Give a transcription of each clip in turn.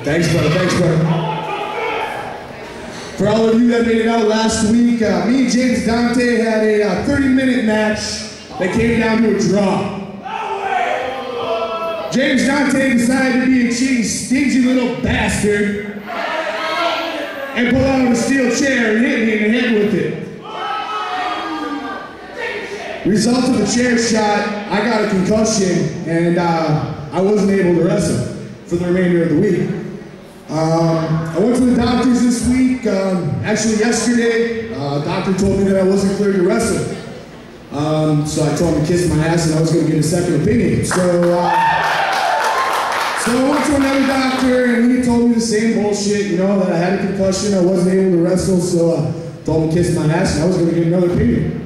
Thanks, brother. Thanks, brother. For all of you that made it out last week, me and James Dante had a 30-minute match that came down to a draw. James Dante decided to be a cheating, stingy little bastard and pull out a steel chair and hit me in the head with it. Result of the chair shot, I got a concussion and I wasn't able to wrestle for the remainder of the week. I went to the doctors this week. Actually yesterday, doctor told me that I wasn't cleared to wrestle. So I told him to kiss my ass and I was going to get a second opinion. So I went to another doctor and he told me the same bullshit, you know, that I had a concussion, I wasn't able to wrestle, so I told him to kiss my ass and I was going to get another opinion.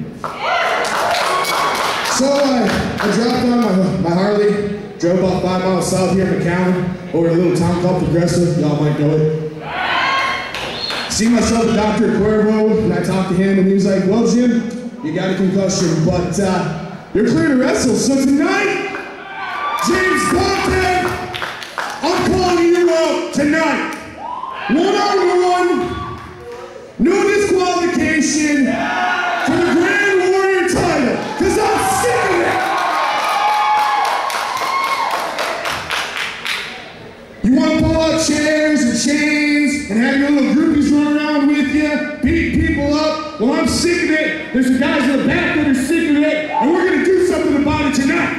So I dropped on my Harley, drove about 5 miles south here in McAllen, over to a little town called Progressive, y'all might know it. See myself with Dr. Cuervo, and I talked to him, and he was like, well, Jim, you got a concussion, but you're clear to wrestle. So tonight, James Dante, I'm calling you out tonight. 1-on-1, no disqualification for the Grand Warrior title, because I'm sick of it. You want to pull out chairs and chains and have your little groupies run around with you, beat people up? Well, I'm sick of it. There's some guys in the back that are sick of it, and we're going to do something about it tonight.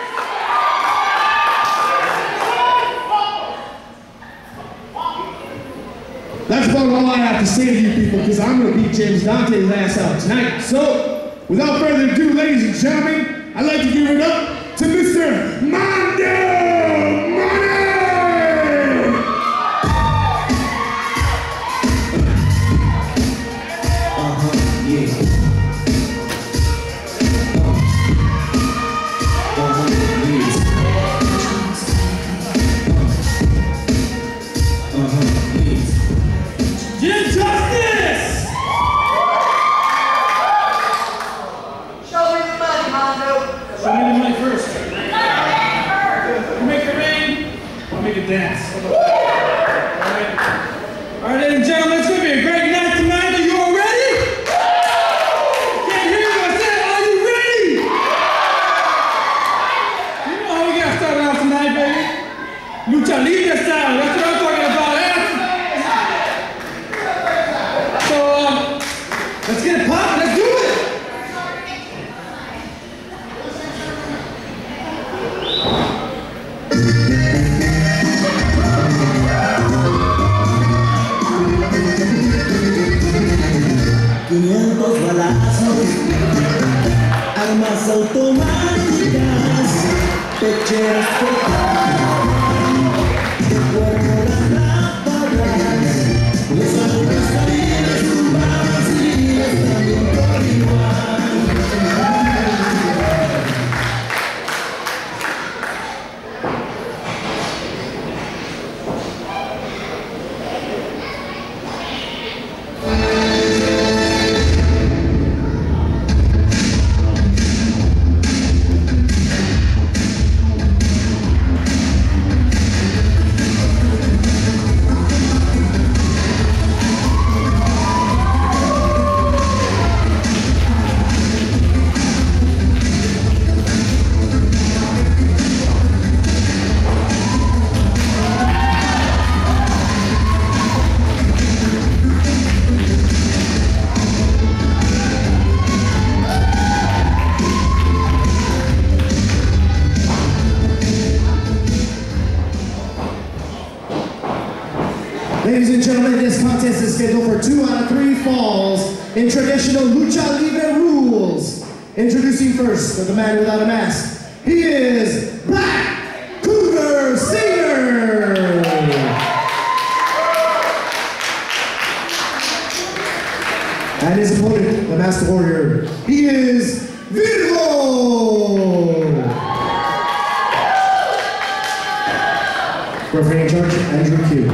That's about all I have to say to you people, because I'm going to beat James Dante's ass out tonight. So, without further ado, ladies and gentlemen, I'd like to give it up to Mr. Mondo Money! Dance. All right, ladies and gentlemen, it's going to be a great night tonight. Are you all ready? Can't hear you. I said, are you ready? You know how we got started out tonight, baby? Lucha Libre style. That's what I'm talking about. So, let's get it popping. Let's do it. Balazos, armas automáticas, pecheras de cuerpo las ráfagas, los árboles caídos, tumbados y también por igual. Ladies and gentlemen, this contest is scheduled for 2 out of 3 falls in traditional Lucha Libre rules. Introducing first, the man without a mask, he is Black Cougar Sr. And his opponent, the Masked Warrior, he is Virgo. Referee in charge, Andrew Q.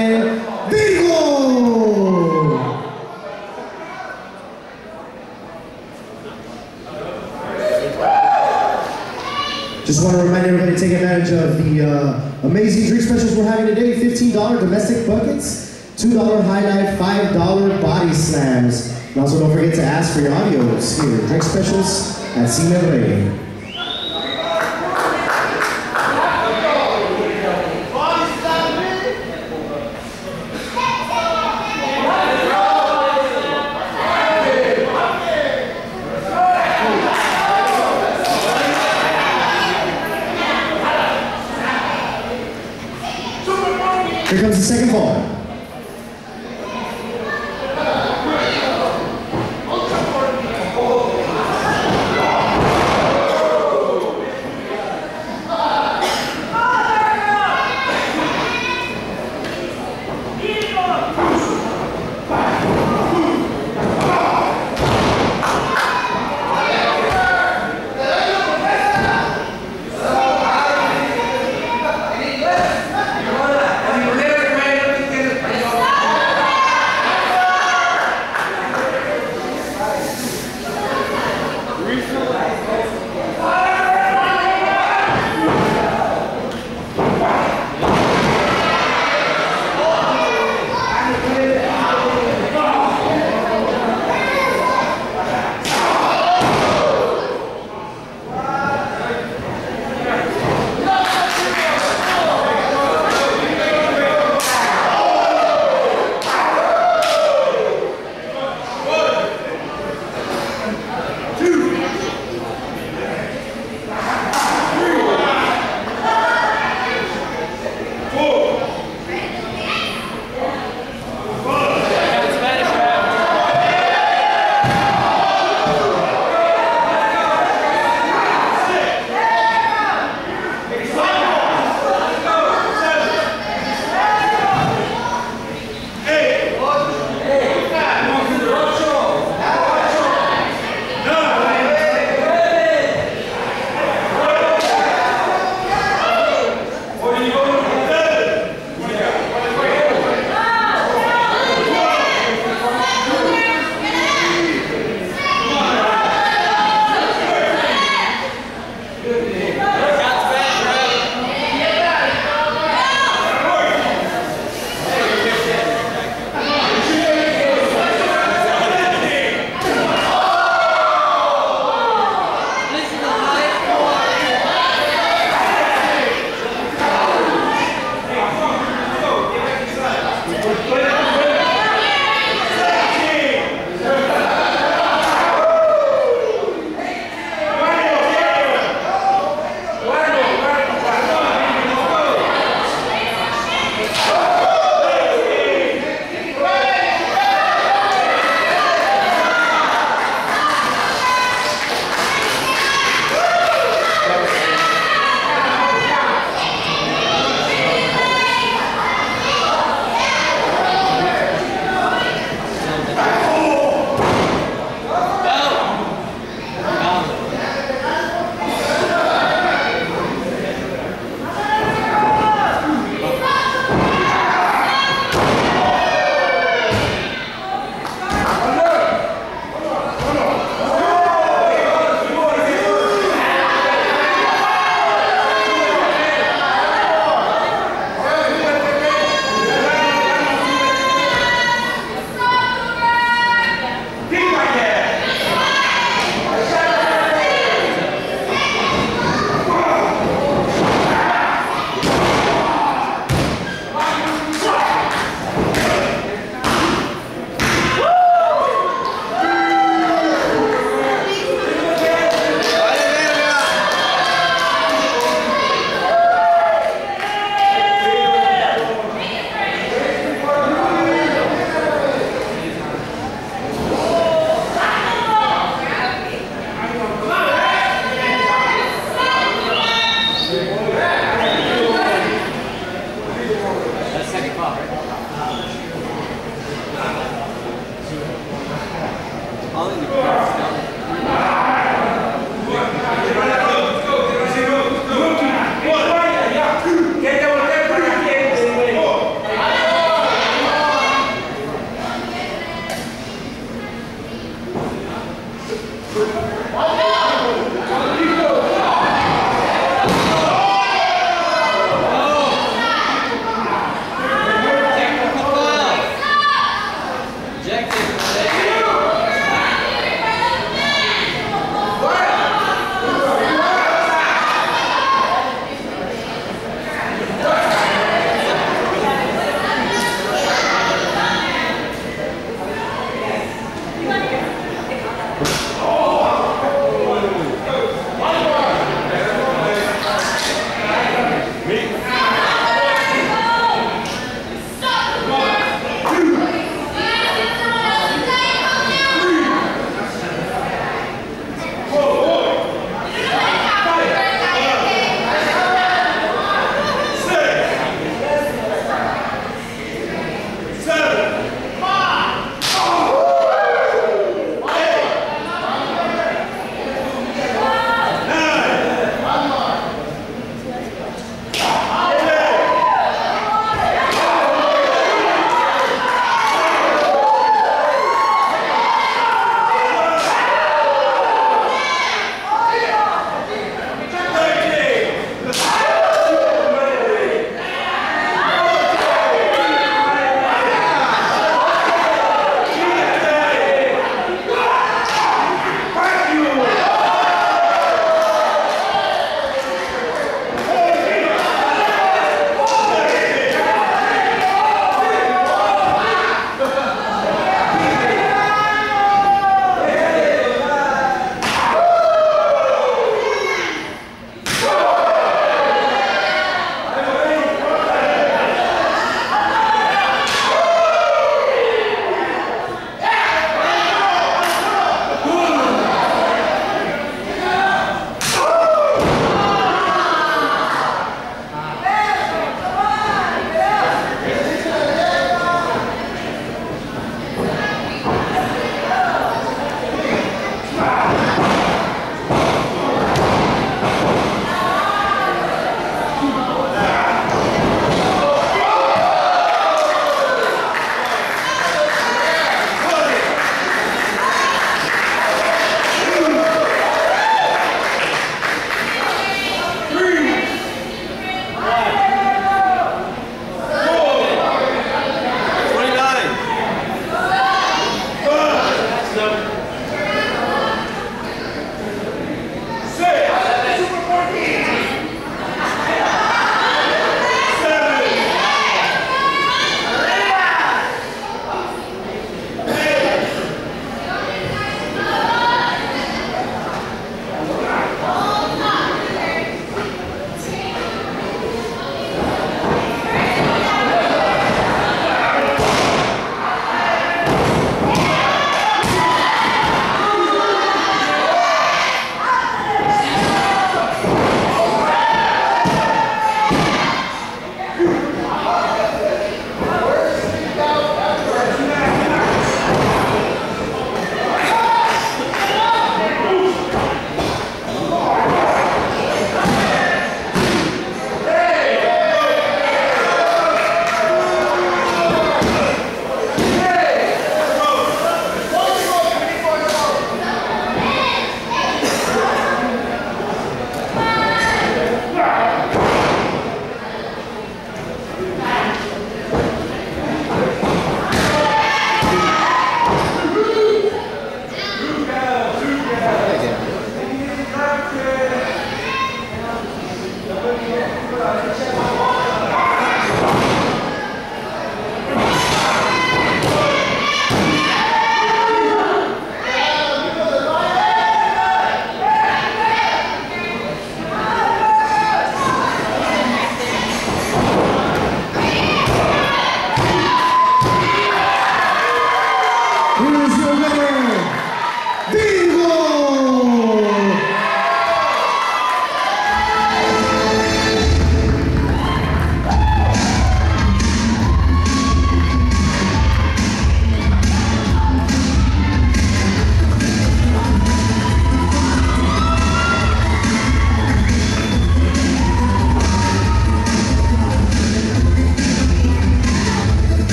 in Virgo. Just want to remind everybody to take advantage of the amazing drink specials we're having today. $15 domestic buckets, $2 High Life, $5 body slams. And also don't forget to ask for your audios here. Drink specials at Cine Rey. Here comes the second ball.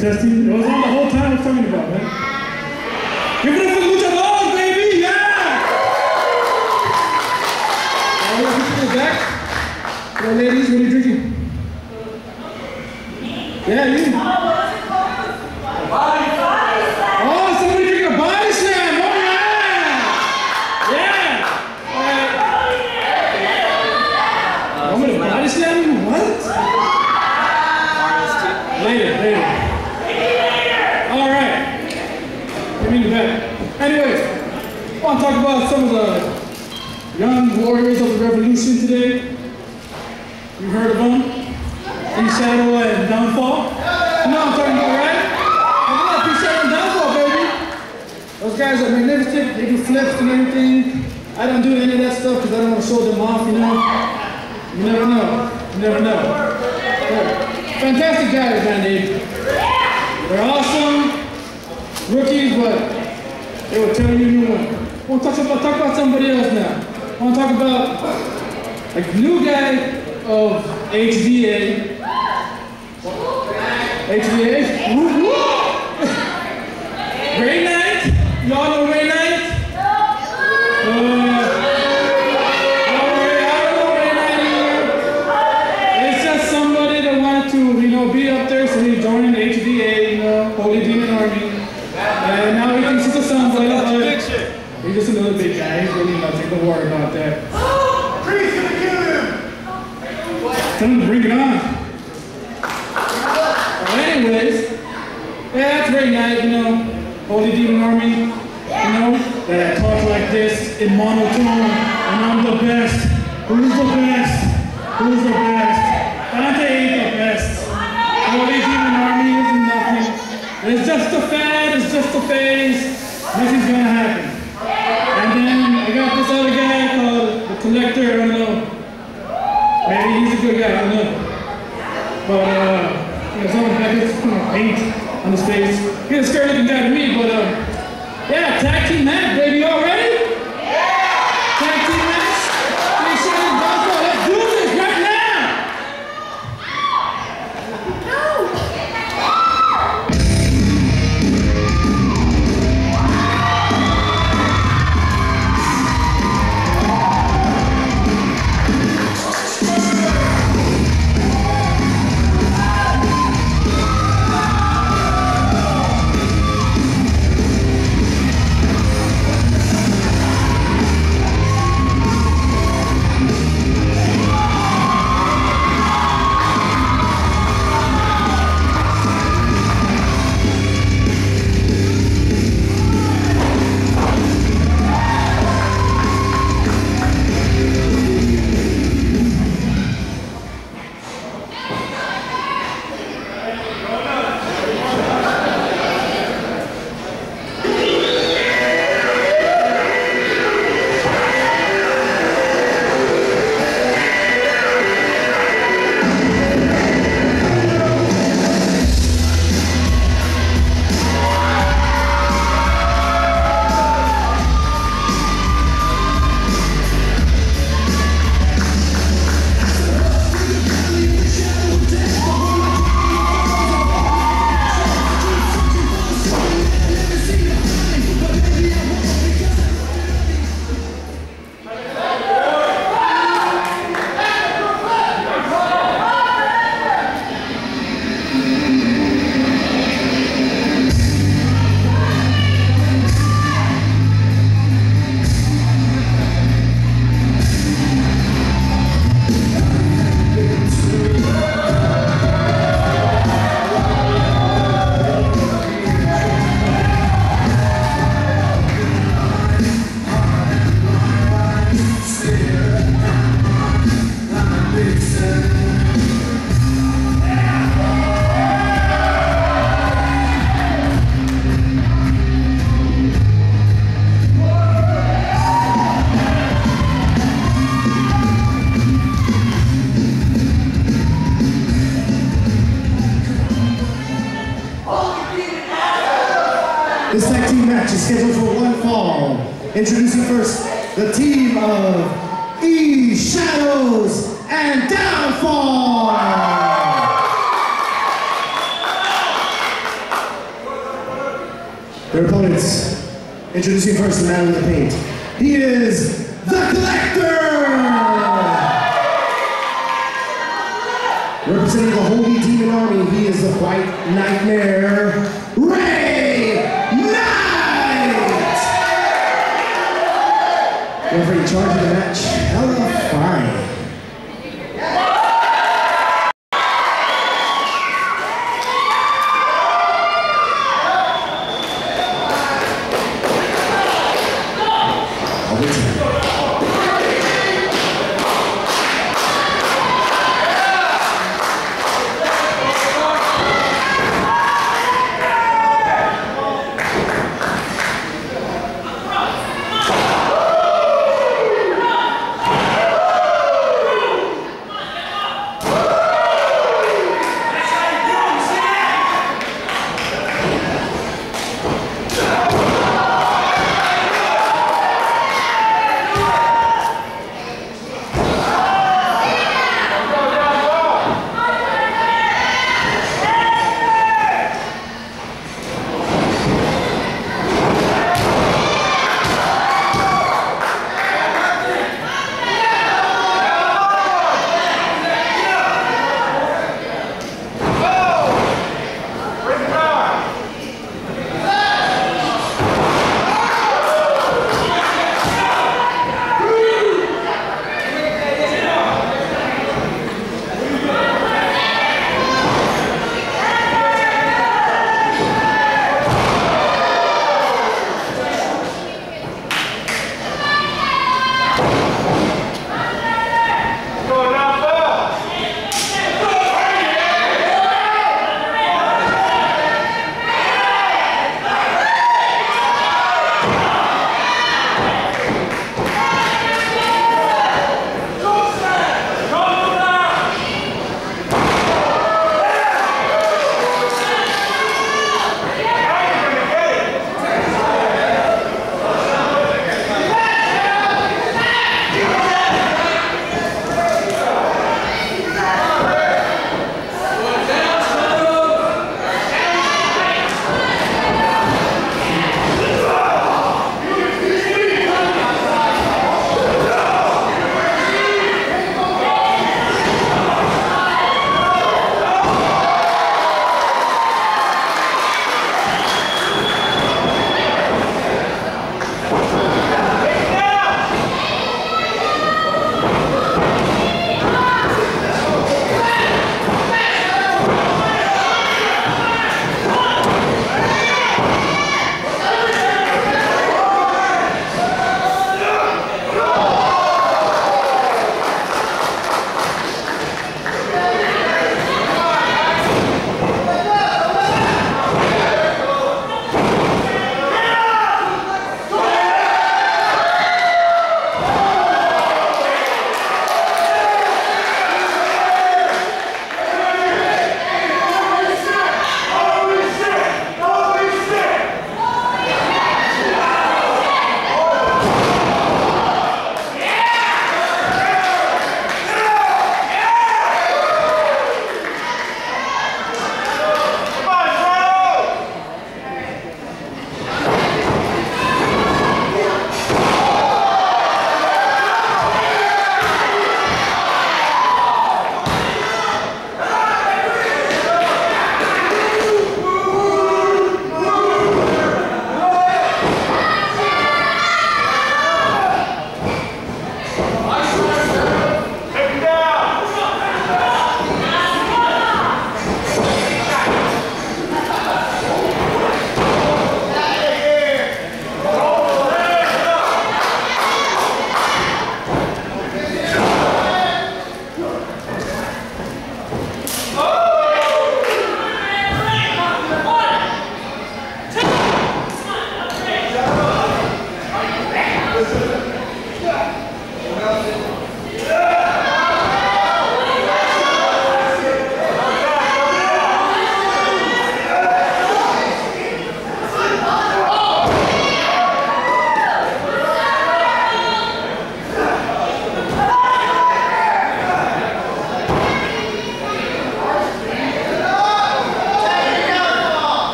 testing. It was on the whole time I was talking about, man. Give it up for Luchadores, baby! Yeah! All right, people in the back. Hello, ladies, what are you drinking? Yeah, you. Oh, somebody drinking a body slam! Oh, yeah! Yeah! I'm gonna body slam you? What? Later. All right. Give me the back. Anyways, I want to talk about some of the young warriors of the revolution today. You heard of them? E-Shadow and Downfall. You know what I'm talking about, right? E-Shadow and Downfall, baby. Those guys are magnificent. They do flips and everything. I don't do any of that stuff because I don't want to show them off, you know? You never know. You never know. Fantastic guys, man, they're awesome rookies, but they will tell you new one. I want to talk about somebody else now. I want to talk about a new guy of HVA. HVA? Ray Knight? Y'all know Ray Knight? Be up there, so he's joining HVA, you know, Holy Demon Army. And now he thinks he's a soundboy, but he's just another big guy. He's really nothing. Don't worry about that. Priest gonna kill him! Tell him to bring it on. Anyways, yeah, that's Ray Knight, you know, Holy Demon Army, you know, that talk like this in monotone, and I'm the best. Who's the best? Who's the best? Dante ain't the best. Holy Demon Army isn't nothing. It's just a fad, it's just a phase. Nothing's gonna happen. And then I got this other guy called the Collector, I don't know. Maybe he's a good guy, I don't know. But someone back here putting paint on his face. He's a scary looking guy to me, but yeah, tag team match, baby, y'all ready? Tag team match? Let's do this right now! This tag team match is scheduled for one fall. Introducing first the team of E-Shadows and Downfall. Their opponents. Introducing first the man with the paint. He is the Collector! Representing the Holy Demon Army, he is the White Nightmare, Ray Knight! Referee charging the match, hella fine.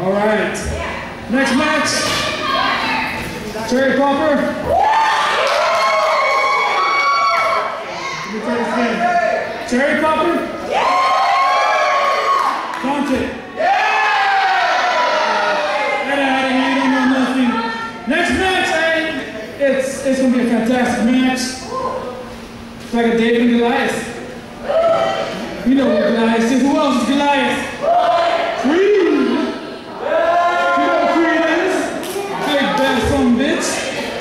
All right. Next match. Cherry Popper. Let me try this again. Cherry Popper. Dante. Get out of here, you don't know nothing. Next match, it's gonna be a fantastic match. It's like a David and Goliath. You know what Goliath is. Who else is Goliath? Creed. You know what Creed is? Big bad son bitch.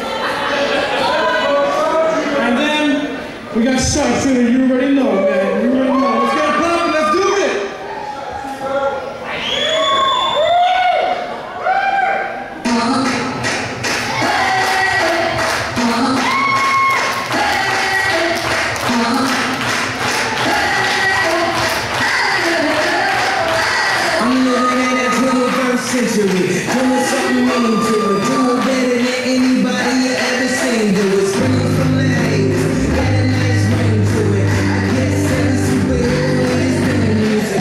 And then we got Sharpshooter. You already know, man. You already know. Let's get it poppin'. Let's do it. Century, doing something mean to it, doing better than anybody you ever seen. Do it, springing from the haters, got a nice ring to it. I guess I'm a superhero when it's been the music.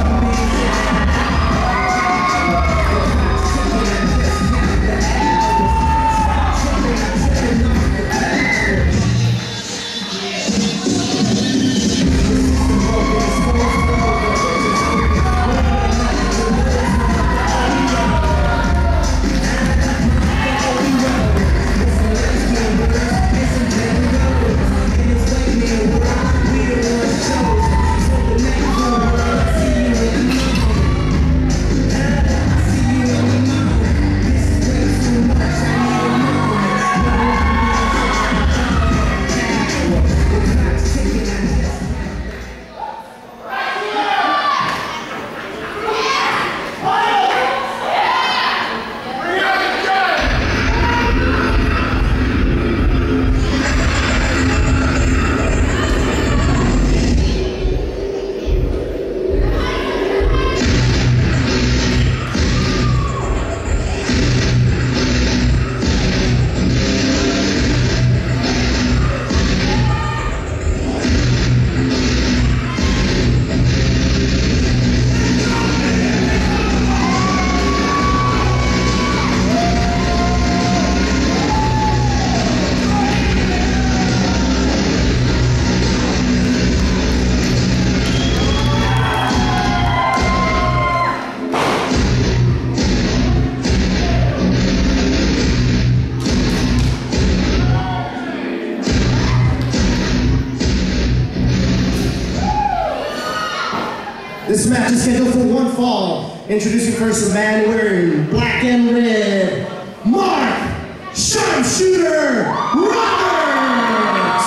This match is scheduled for one fall. Introducing first a man wearing black and red, Mark Sharpshooter Roberts!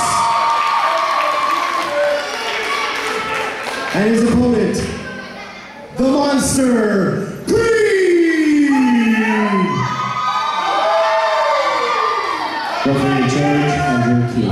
And his opponent, the Monster Creed! Referee in charge, Andrew Key.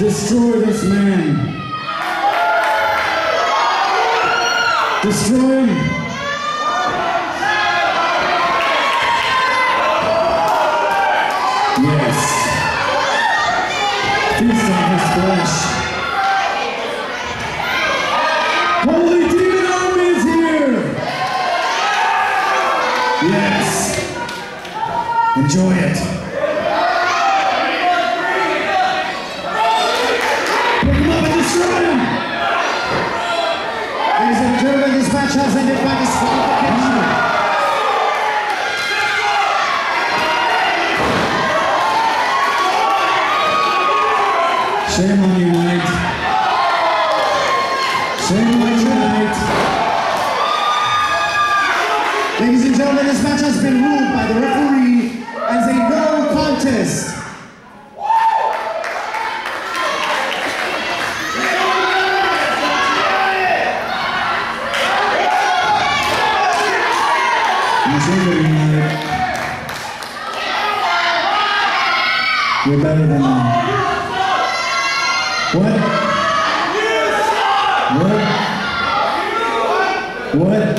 Destroy this man. Destroy him. Yes. Feast on his flesh. Holy demon army is here. Yes. Enjoy it. Pick him up and destroy him. Ladies and gentlemen, this match has ended by disqualification. Shame on you, Knight. Shame on you, Knight. Ladies and gentlemen, this match has been ruled by the referee as a no contest. You're better than me. What? What?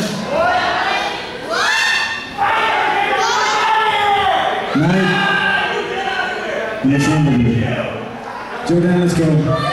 Knight, I'm ashamed of you. Jordan, let's go.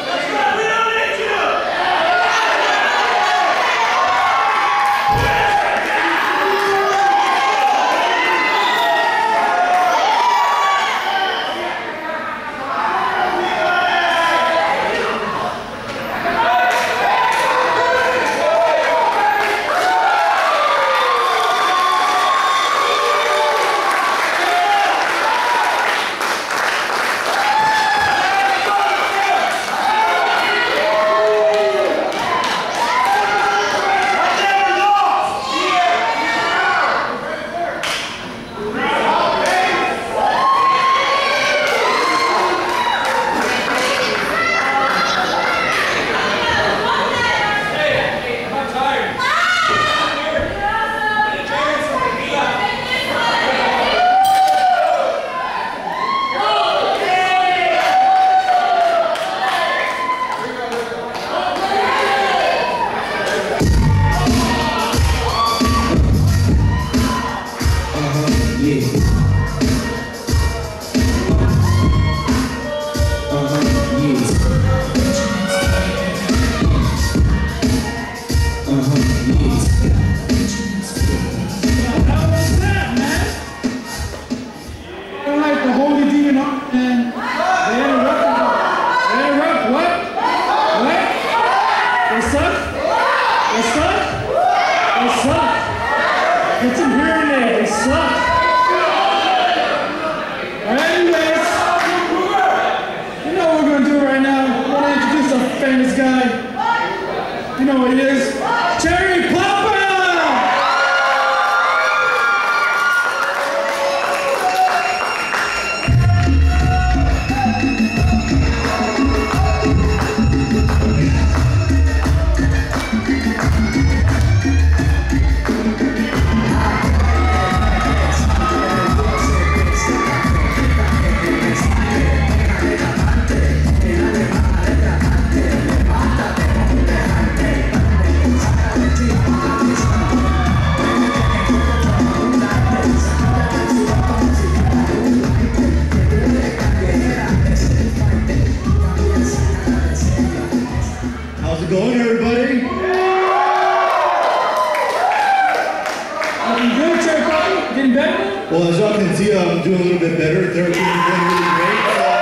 Well, as y'all can see, I'm doing a little bit better. Therapy is going really great.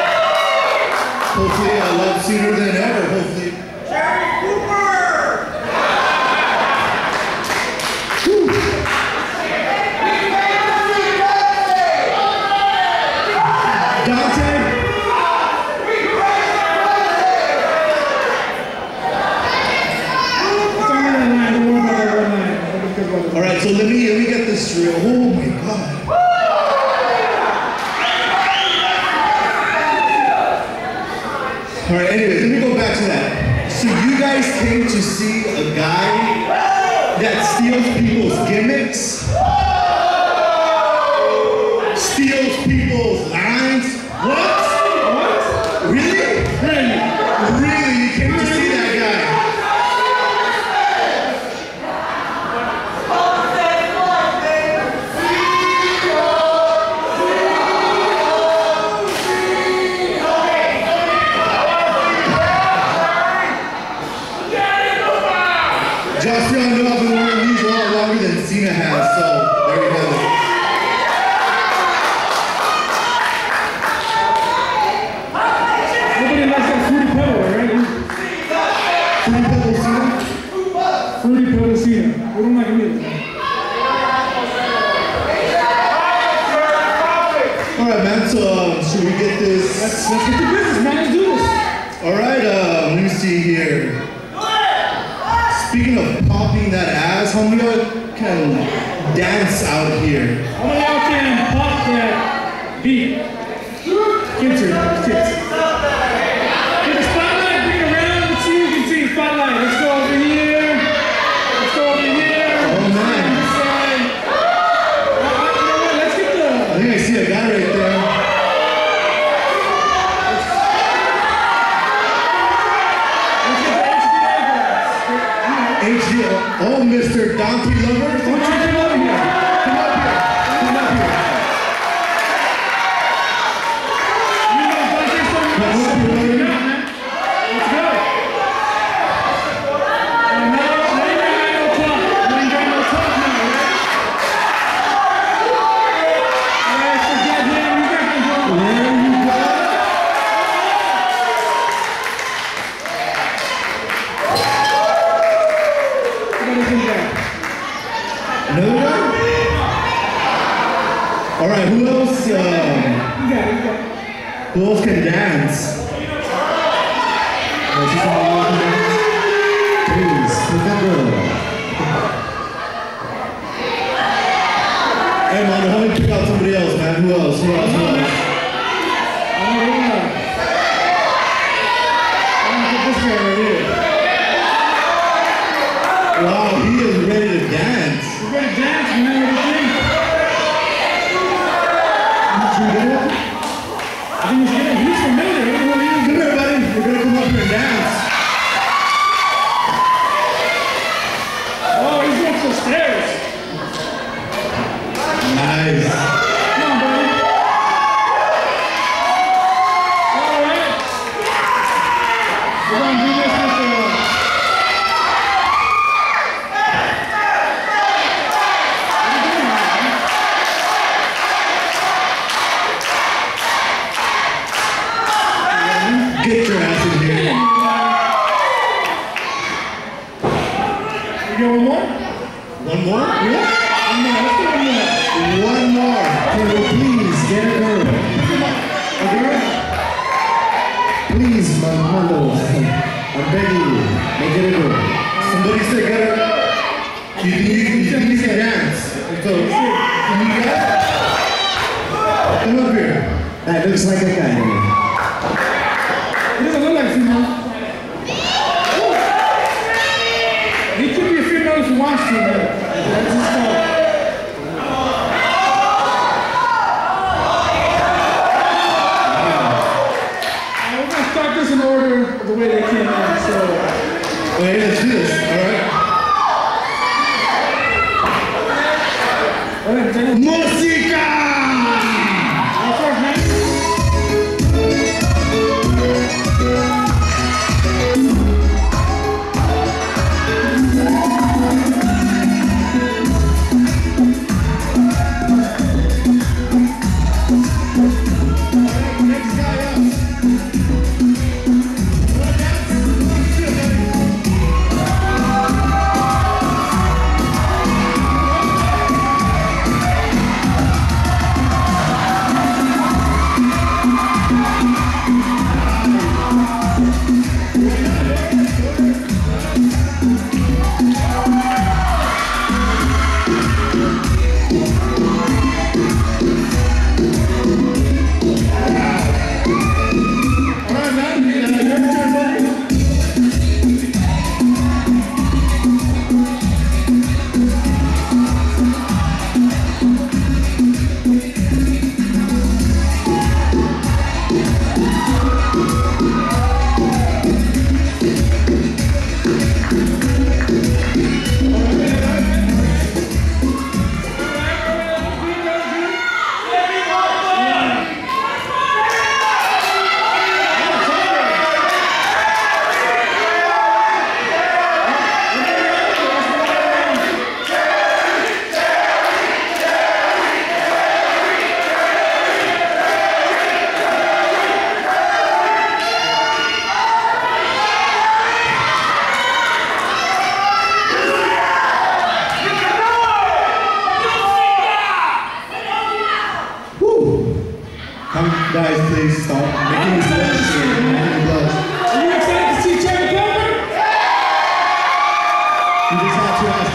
Hopefully, a lot sooner than ever. Hopefully. Jerry Cooper! Dante. All right, so let me get this straight. Oh my God. All right, anyways, let me go back to that. So you guys came to see a guy that steals people's gimmicks, steals people's lines. What? Really? Hey, so should we get this? Let's get to business, man. Let's do this. All right, let me see here. Speaking of popping that ass, how many of y'all can dance out here? How many of y'all can pop that beat? Kids here, kids. Get the spotlight, bring it around. Let's see who can see the spotlight. Let's go over here. Let's go over here. Oh, man. Let's get the... I think I see a guy right there. Oh, Mr. Donkey Lover. Come on, come over here. Come up here. Come up here. You know, Donkey, Come up here, brother. let's go. And now, let me bring no talk. Let me bring no talk now, right? Alright, forget him. You got control. There you go. Another one? All right, who else? Who else can dance? Please, pick that girl. Hey, man, help me pick out somebody else, man. Who else? Who else? Who else? Wow, he is ready to dance. We're gonna dance, man. What do you think? I think he's familiar. I don't know what he is. Come here, buddy. We're gonna come up here and dance. Oh, he's going to the stairs. Nice. Come on, buddy. All right. We're gonna do this with Get your ass in here. You got one more? One more? Yeah. One more. Let's do one more. One more. Can we please get a girl? A girl? Please, Mando. I'm begging you. Make it a girl. Somebody said get her. You can dance. So, can you dance? Come up here. That looks like a guy. He doesn't look like a female. He could be a female if he wants to, man. That's his fault. We're gonna start this in order of the way they came in, so. Wait, let's do this, alright? Alright, then. Música! Go first, man. Next guy up.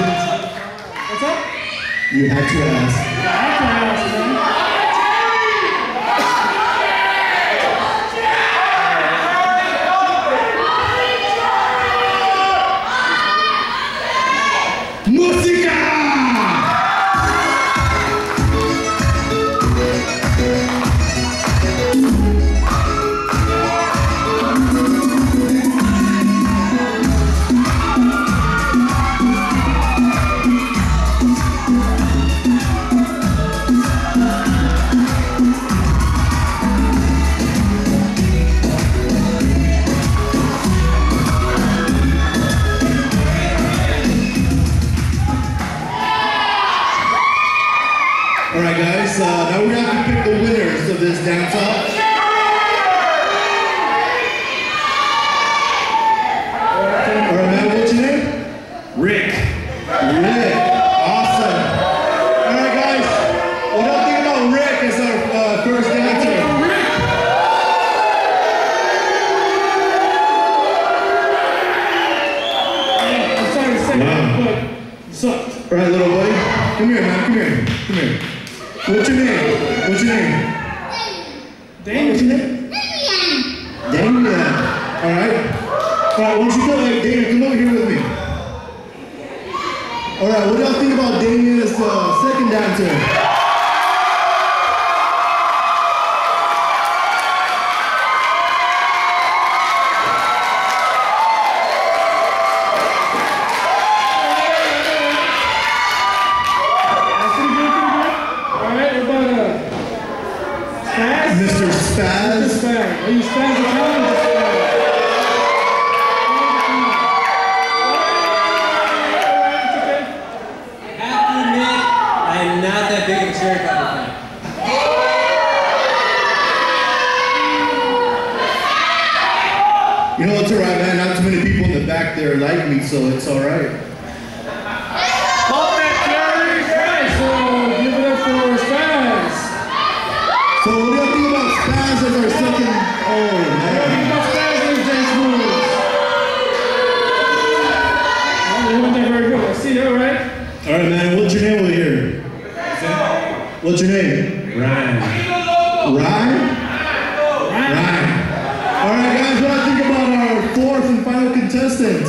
What's up? You had to ask. Música! Alright guys, now we have to pick the winners of this dance-off. Alright man, what's your name? Rick. Rick, awesome. Alright guys, what do you think about Rick as our first dancer? I'm sorry to say that, but you sucked. Alright little buddy, come here man, come here, come here. What's your name? What's your name? Damien. What's your name? Damien. Alright. Alright, why don't you go, hey, Damien, come over here with me. Alright, what do y'all think about Damien as the second dancer? Mr. Spaz. Are you Spaz or Spaz? I have to admit, I am not that big of a Cherry Pepper fan. You know what's alright, man? Not too many people in the back there like me, so it's alright. Pop that Cherry! Right, so give it up for Spaz. So what do y'all think about Spaz as our second? Oh man. About Spaz and his dance moves. Oh, you weren't that very good. I see that, right? Alright man, what's your name over here? What's your name? Ryan. Ryan? Ryan. Alright guys, what do I think about our fourth and final contestant?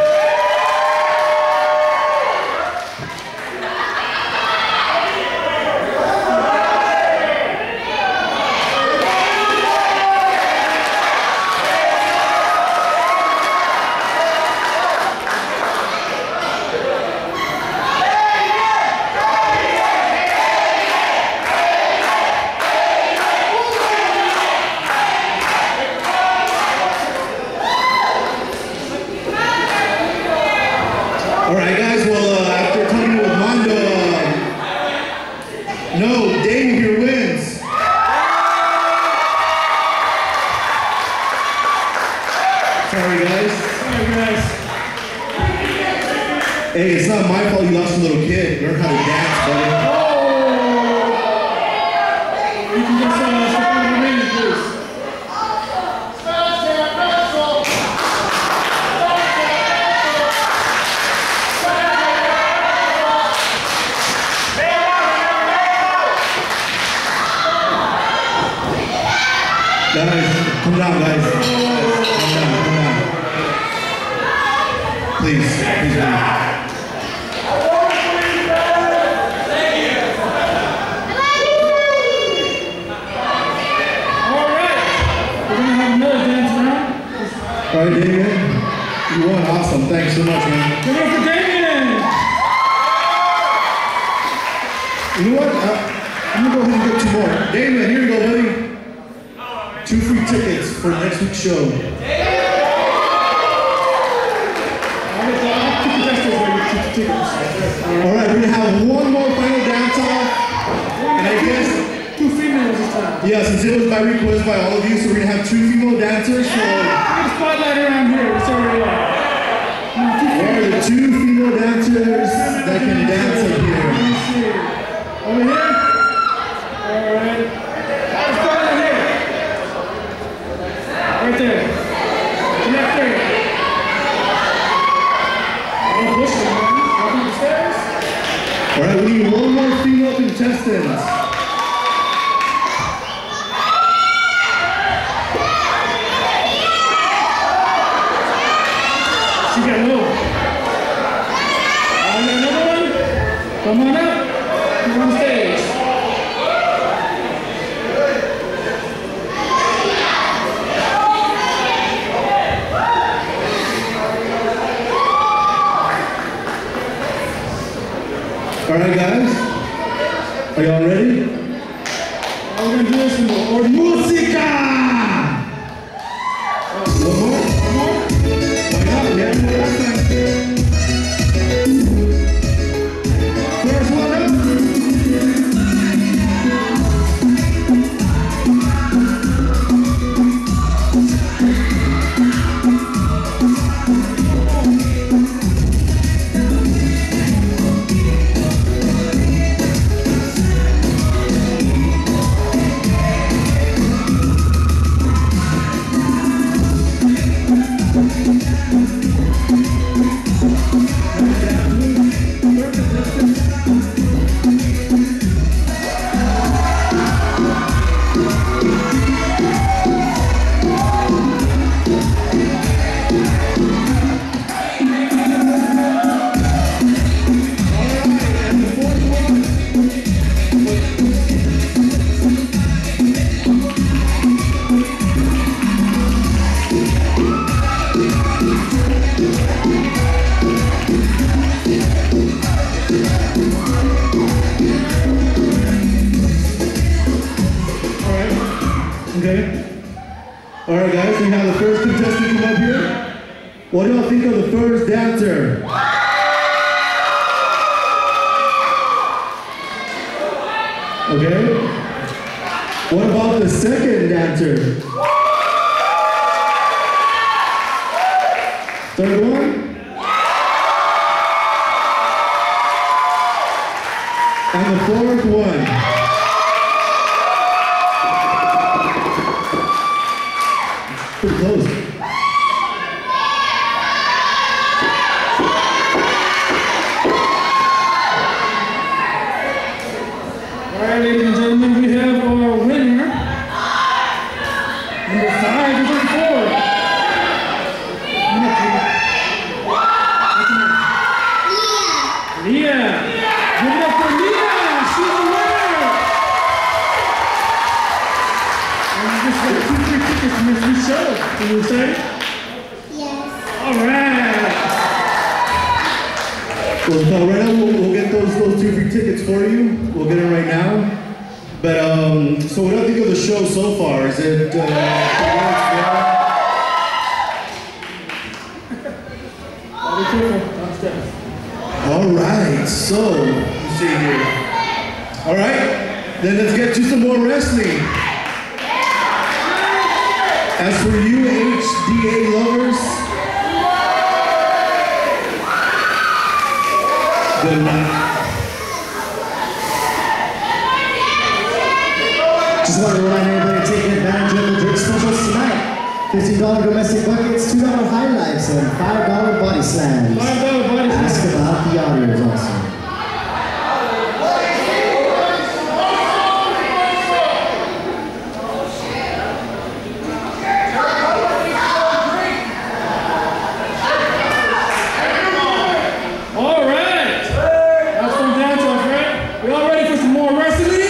Alright guys, well after talking with Mondo, no, Damien here wins. Sorry guys. Sorry, guys. Hey, it's not my fault you lost a little kid. Learn how to dance, buddy. You can just step out of the ring, please. Guys, come down, guys. Come down. Please, please. All right. We're going to have another dance round. All right, Damien, you won. Awesome. Thanks so much, man. Give it up for Damien. You know what? I'm gonna go ahead and get two more. Damien, here you go, buddy. 2 free tickets for next week's show. Alright, we're gonna have one more final dance off. And I guess 2 females this time. yeah, since it was by request by all of you, so we're gonna have 2 female dancers. So Get a spotlight around here. It's already where are the 2 female dancers that can dance up here? Over here? Alright. Let's go over here. Right there. Left there. Oh, push it, man. All right, we need one more female contestant. She got low. Another one? Come on up. Come on stage. All right, guys. Are y'all ready? We're gonna do this in the order. Música! One more? One more? Why not? We have more last time. First one up. Okay. All right, guys, we have the first contestant come up here. What do y'all think of the first dancer? Okay. What about the second dancer? Third one? And the fourth one? Pretty close. All right, ladies and gentlemen, we have our winner. Number 5 is on 4. Leah. Give it up for Leah. She's the winner. And you just got 2 free tickets to this new show. Can you say? Yes. All right. Well, right now we'll get those 2 free tickets for you. We'll get them right now. But so what do you think of the show so far? Is it? Be careful downstairs. All right. So let's see here. All right. Then let's get to some more wrestling. As for you HDA lovers, good luck. Just want to remind everybody taking advantage of the drink specials tonight. $15 domestic buckets, $2 highlights, and $5 body slams. $5 body slams. Ask about the audios also. All right. That's some dance off, right? We all ready for some more wrestling?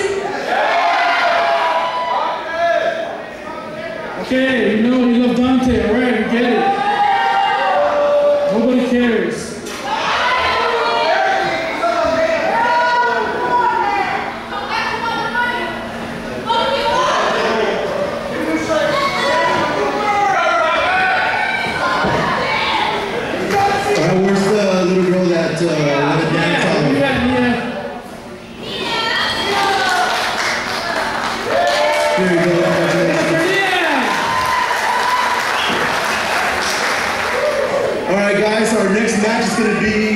Okay, you know we love Dante, all right? We get it. Nobody cares. Where's the little girl that wanted to dance on? Here you go. All right, guys, our next match is going to be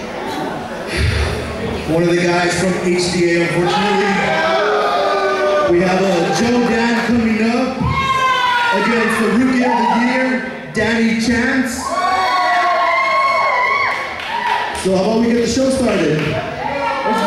one of the guys from HDA, unfortunately. We have Joe Dan coming up against the Rookie of the Year, Danny Chance. So how about we get the show started? Let's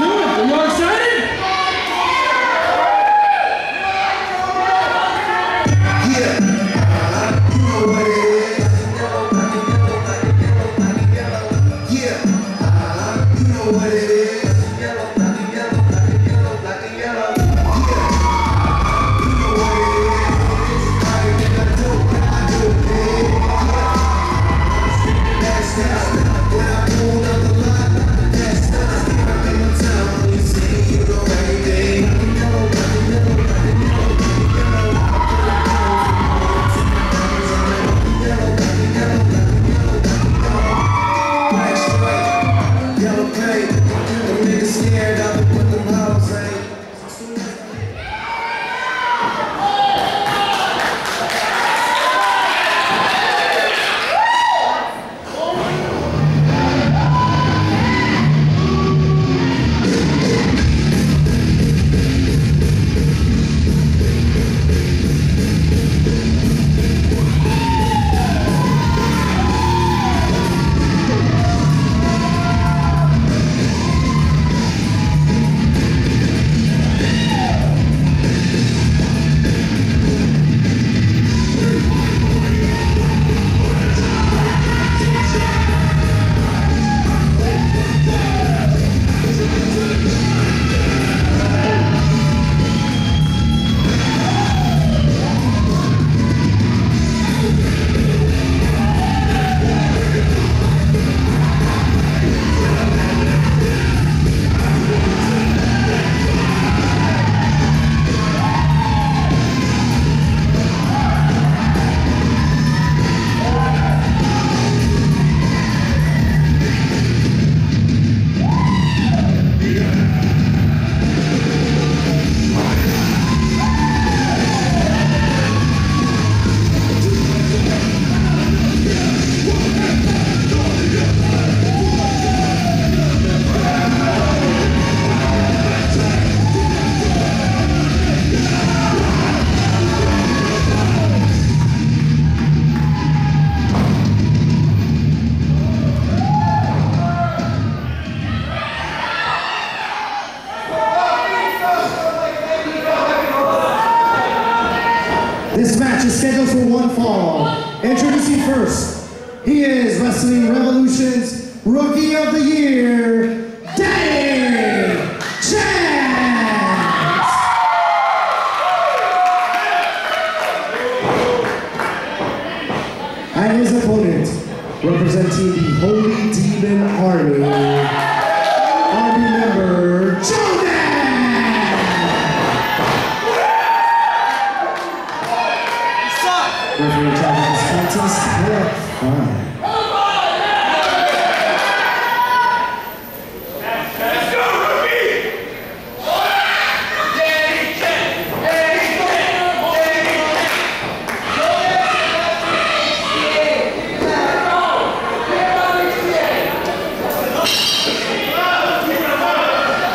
Introducing first, he is Wrestling Revolution's Rookie of the Year, Danny Chance! And his opponent, representing the Holy Demon Army, member, Referee in charge of this contest, Brett Fine. Let's go, rookie! Danny Chance! Danny Chance! Danny Chance!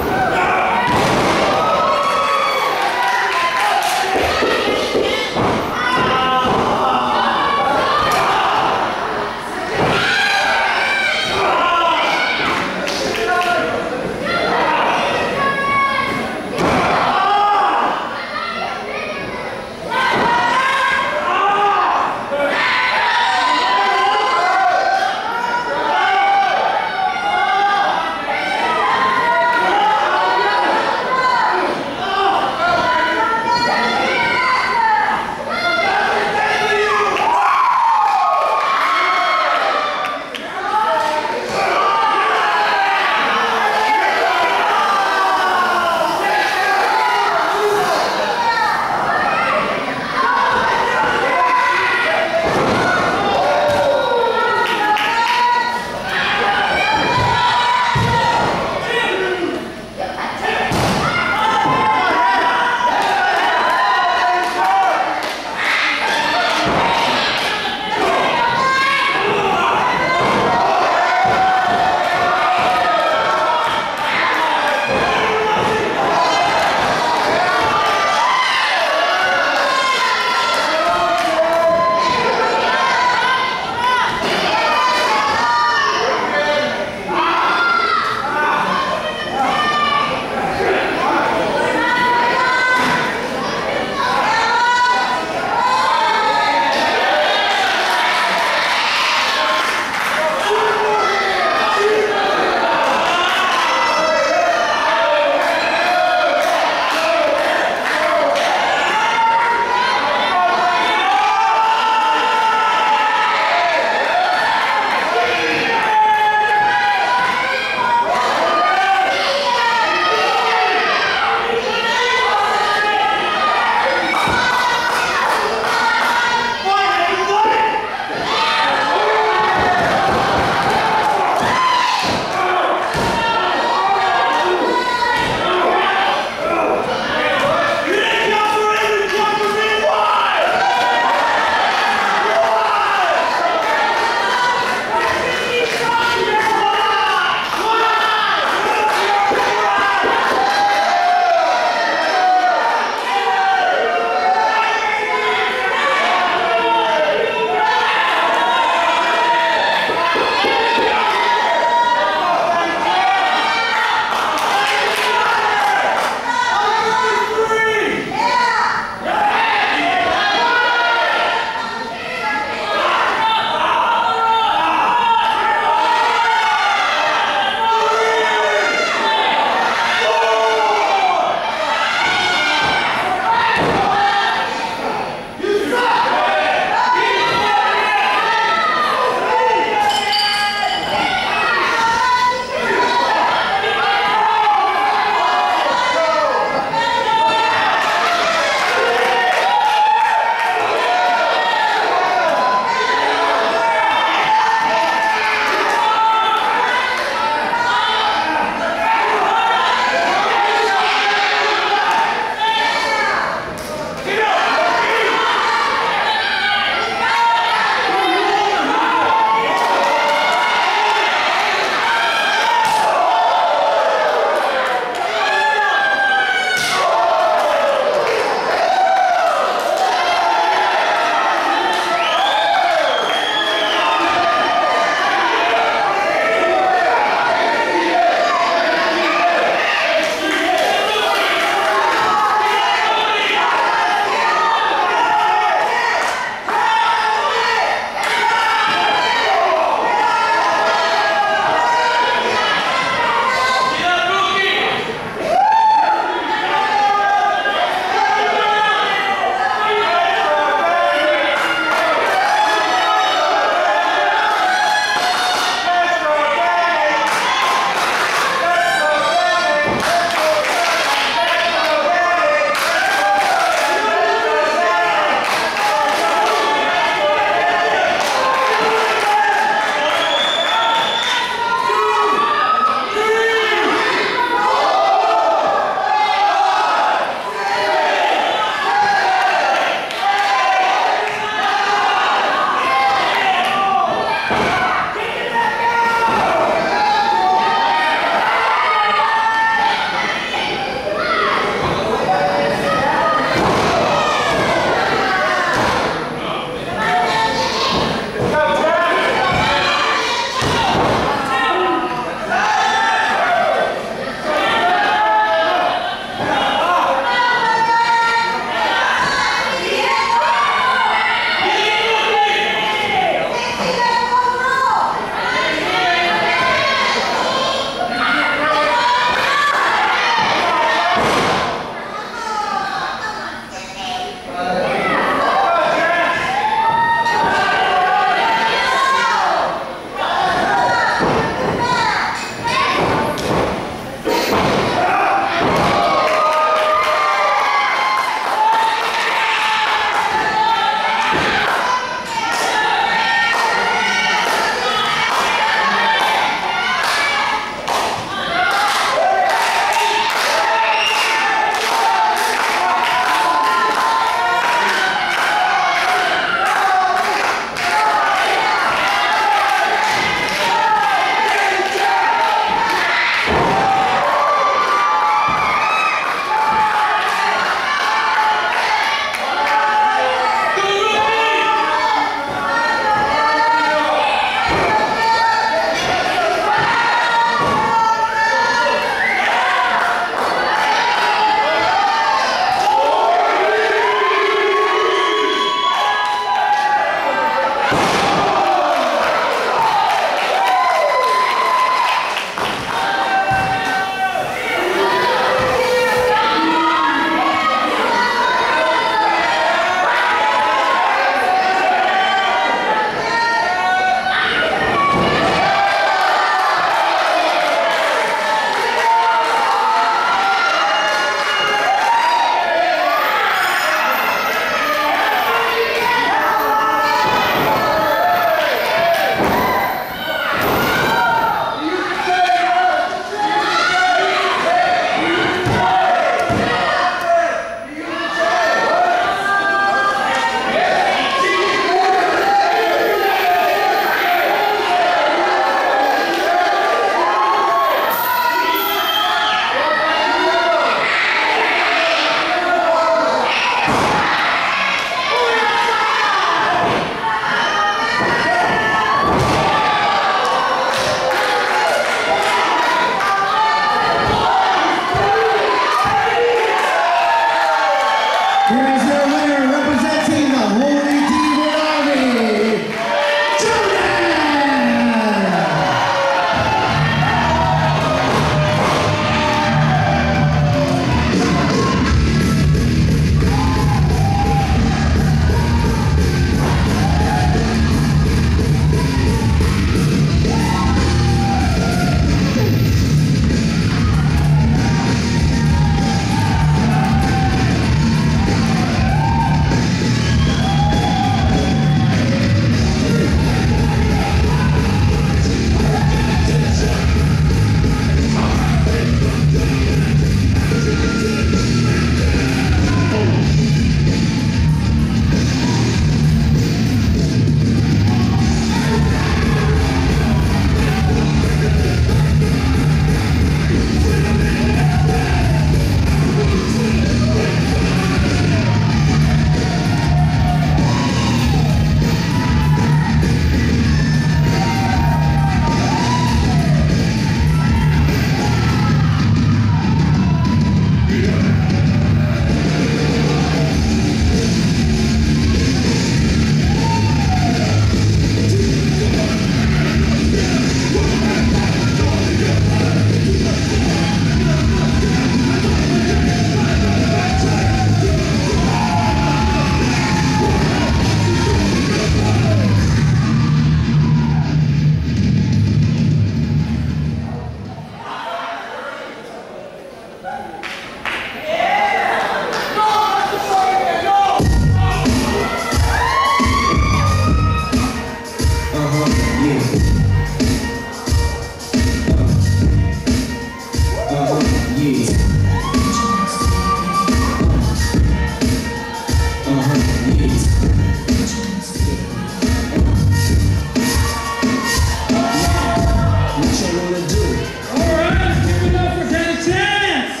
wanna do. Alright, give it up for Danny Chance!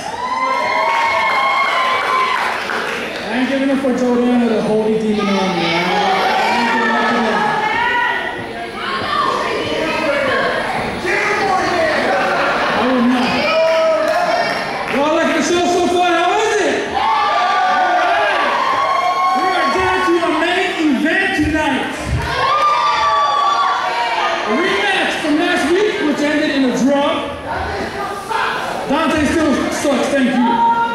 I ain't giving up for Jordan or the Holy Demon Army. I ain't giving up for them. I will not. Y'all like the show so far? How is it? Alright! We are down to the main event tonight. A rematch from last week, which ended in a draw. Dante still sucks, thank you.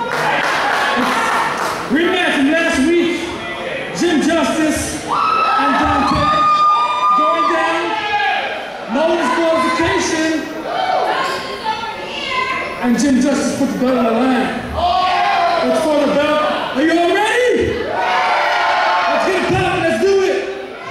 Rematch from last week. Jim Justice and Dante going down. No disqualification. And Jim Justice put the belt on the line. It's for the belt. Are you all ready? Let's get it poppin', let's do it.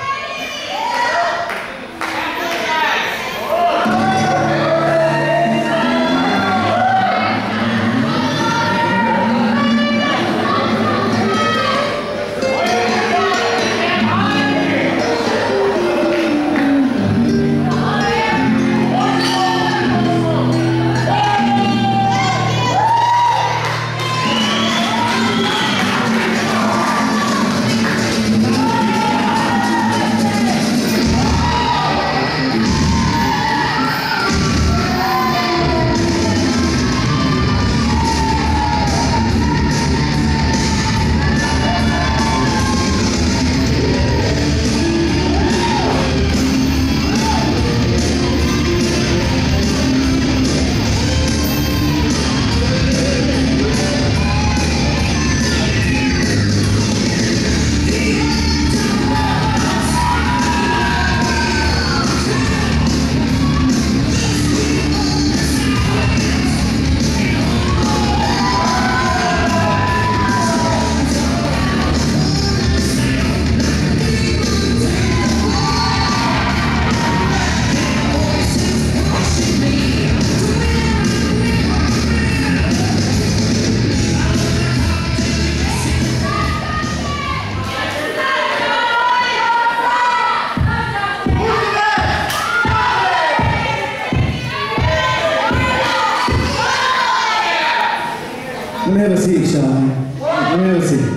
Let me have a seat, Sean. Let me have a seat.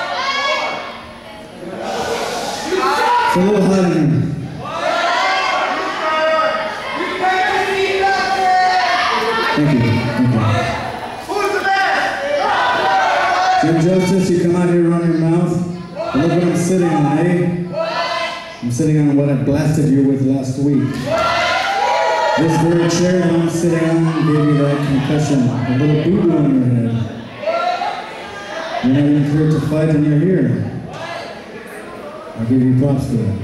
It's a little hot in here. Thank you. Who's the best? Jim Justice, you come out here and run your mouth. But look what I'm sitting on, eh? I'm sitting on what I blasted you with last week. This very chair that I'm sitting on gave you that concussion, a little boo-boo on your head. You're not even cleared to fight and you're here. I'll give you props for that.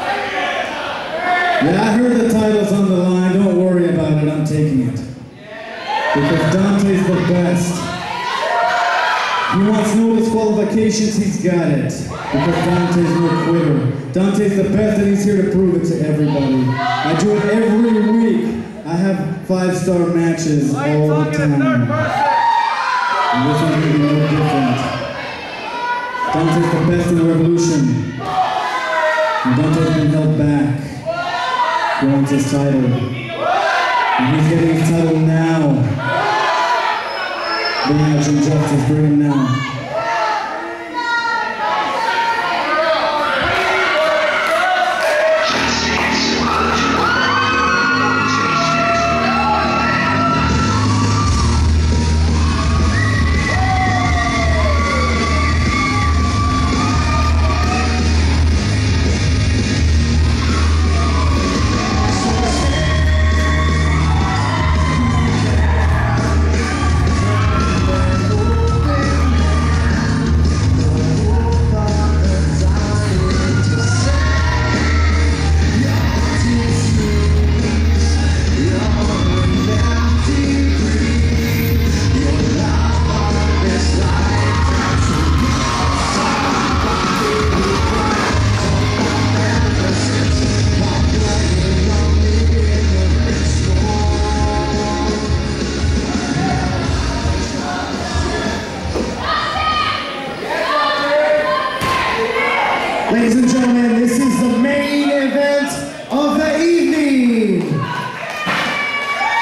Yeah, I heard the title's on the line. Don't worry about it. I'm taking it. Because Dante's the best. He wants no disqualifications. He's got it. Because Dante's no quitter. Dante's the best and he's here to prove it to everybody. I do it every week. I have 5-star matches all the time. And this one's going to be no different. Dante's the best in the revolution. And Dante's been held back. He wants his title. And he's getting his title now. Bring out Jim Justice, bring him now.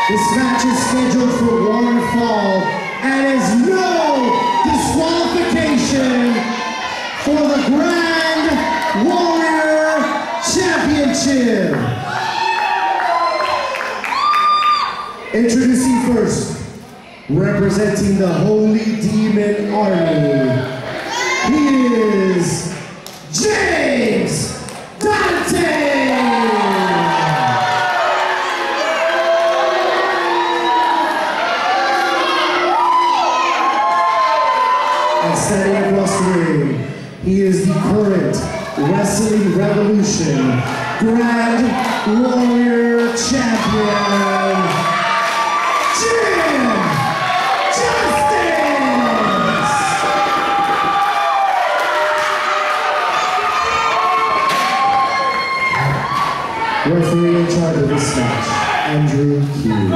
This match is scheduled for one fall and is no disqualification for the Grand Warrior Championship. Introducing first, representing the Holy Demon Army, he is James Dante! And standing across the ring, he is the current Wrestling Revolution Grand Warrior Champion, Jim Justice! Referee in charge of this match, Andrew Hughes.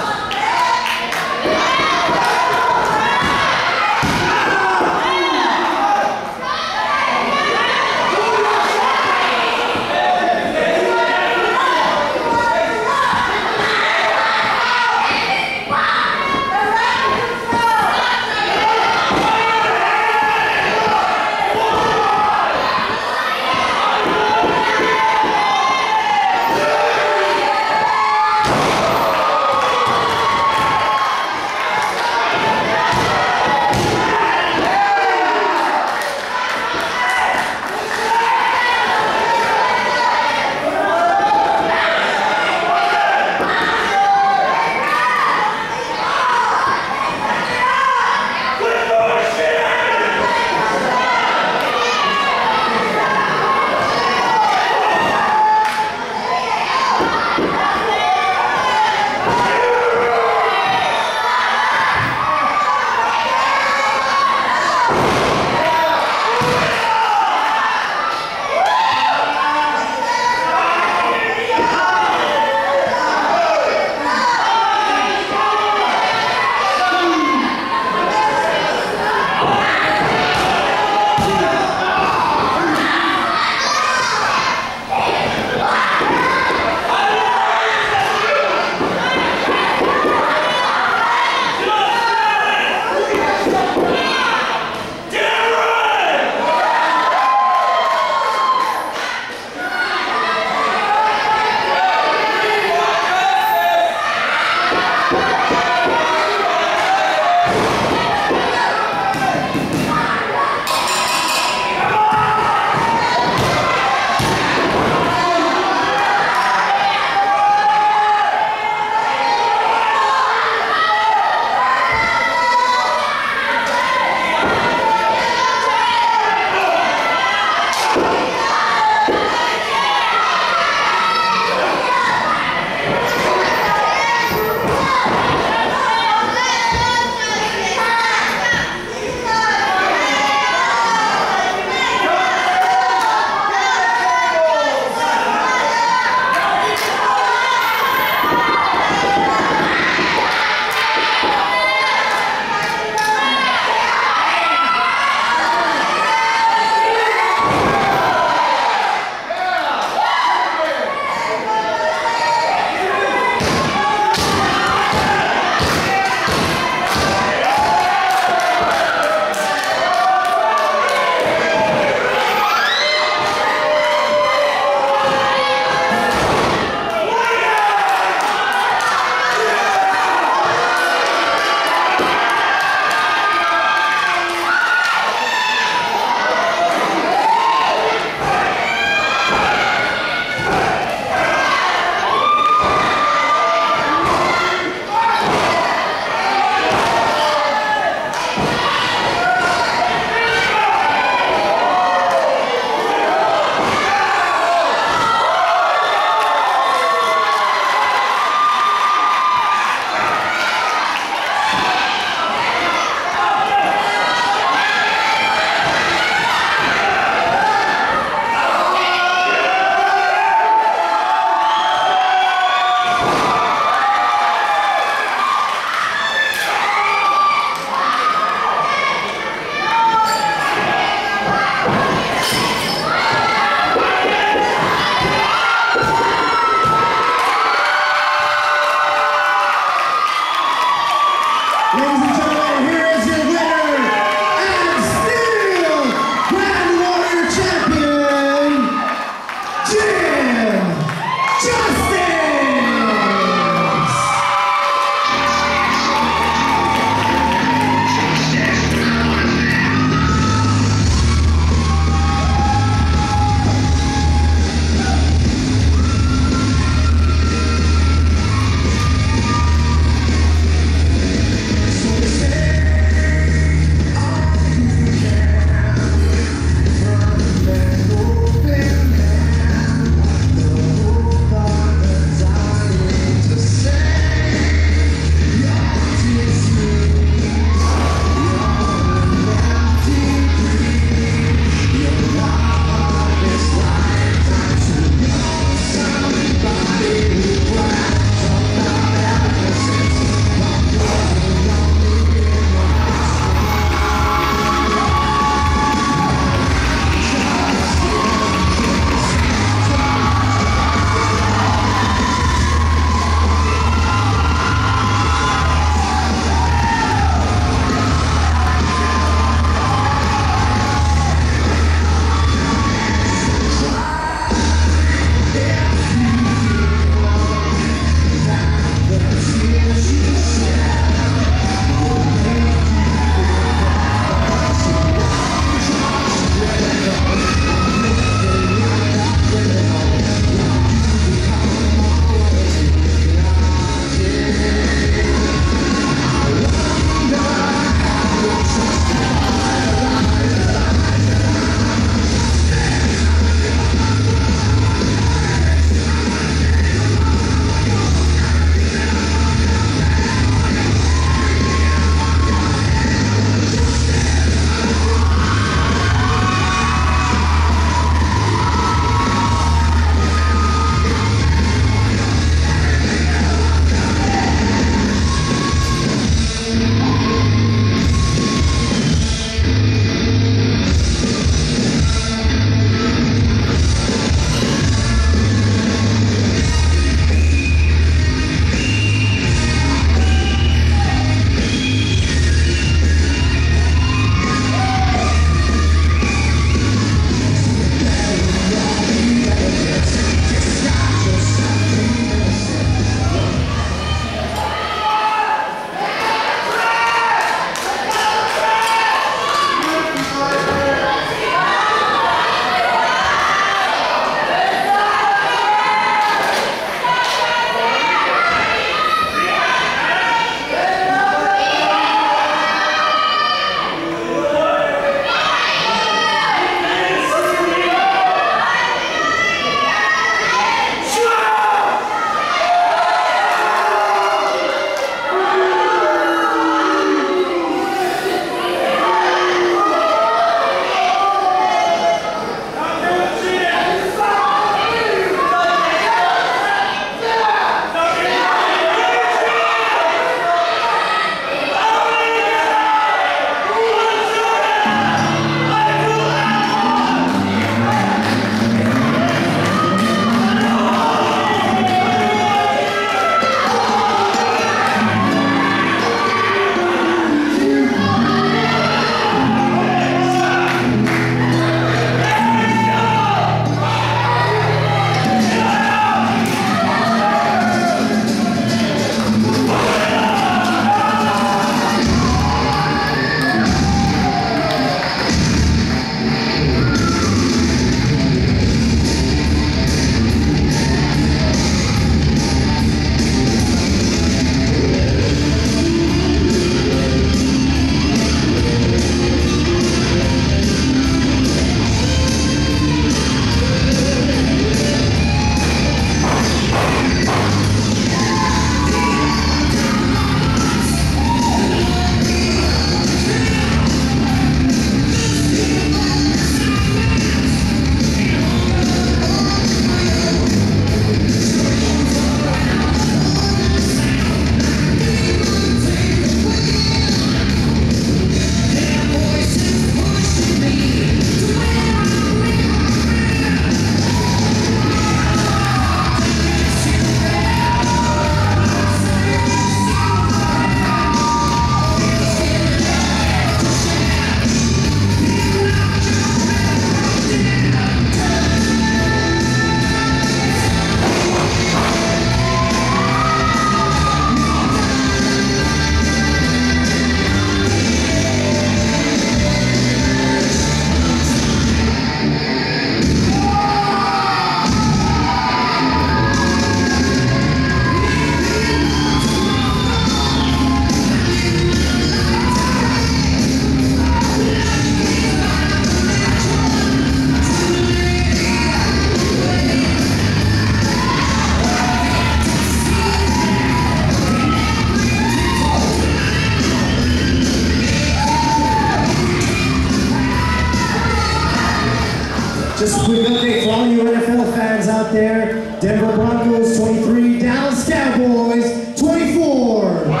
Quick update for all you NFL fans out there. Denver Broncos 23, Dallas Cowboys 24.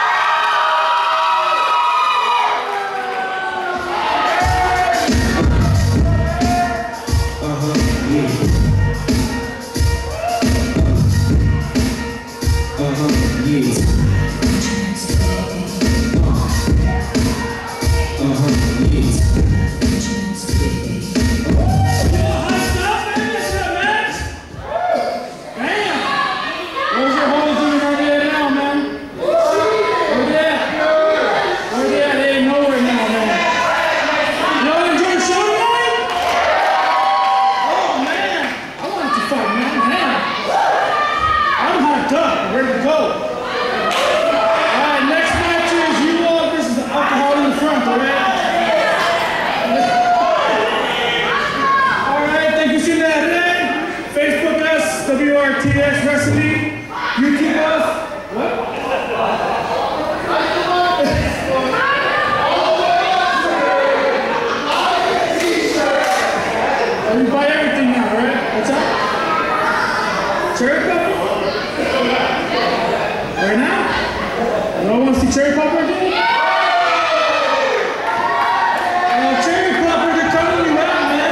WRTX Wrestling, YouTube us. What? You buy everything now, right? What's up? Cherry pepper? Right now? You all want to see cherry pepper again? Cherry pepper, they're coming you out, man.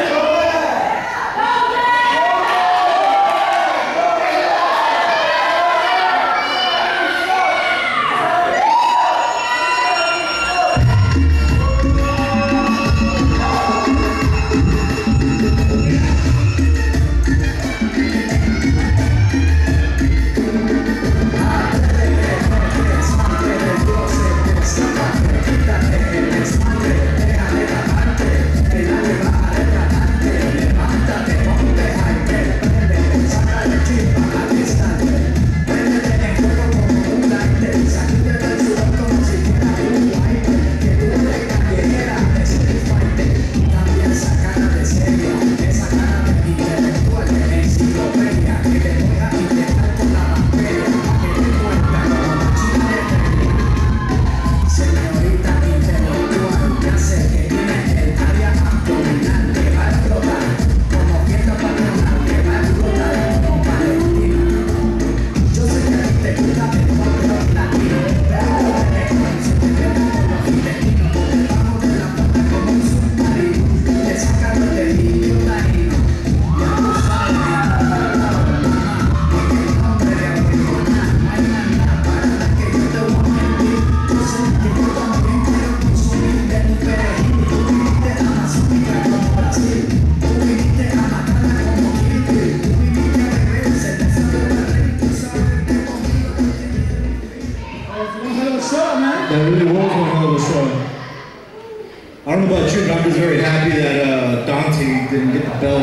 That really was one hell of a show. I don't know about you, but I'm just very happy that Dante didn't get the belt.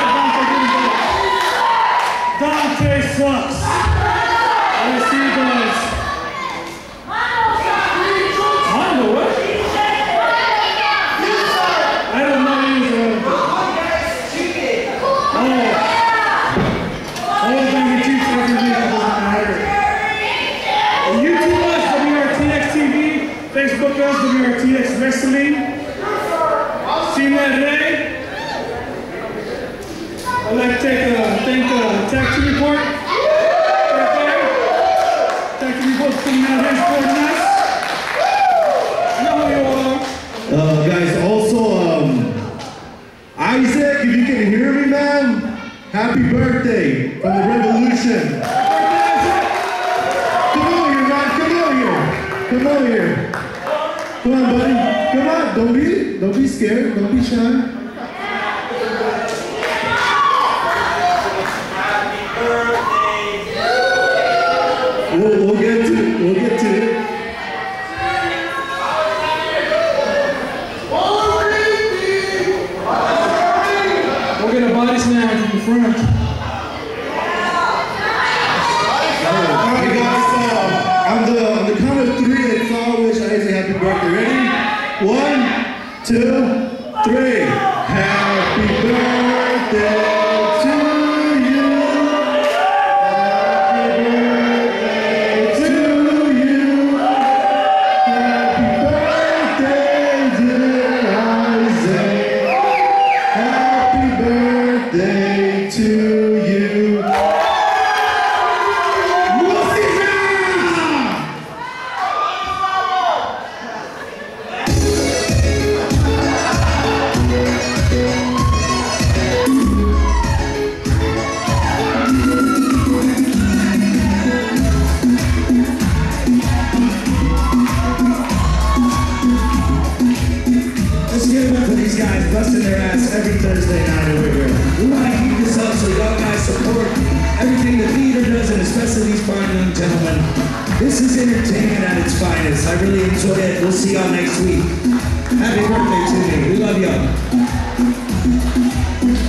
Dante sucks. Yes, he does. Mondo, what? I don't know either. Baby Chiefs every week. YouTube us, WRTX TV. Facebook us, WRTX Wrestling. See you today. I'd like to thank Tag Team Report. Tag Team Report for coming out here supporting us. You know who you are. Guys, also, Isaac, if you can hear me, man, happy birthday from the Revolution. Come over here, man. Come over here. Come over here. Come on, buddy. Come on. Don't be scared. Don't be shy. We'll get to it. We'll get to it. We'll get a body slam from the front. Alright guys, on the count of three, let's all wish Isaac happy birthday. Ready? 1, 2, 3. Happy birthday to you. Happy birthday to you. Happy birthday, dear Isaac. Happy birthday. everything that Peter does, and especially these fine young gentlemen. This is entertainment at its finest. I really enjoy it. We'll see y'all next week. Happy birthday to me. We love y'all.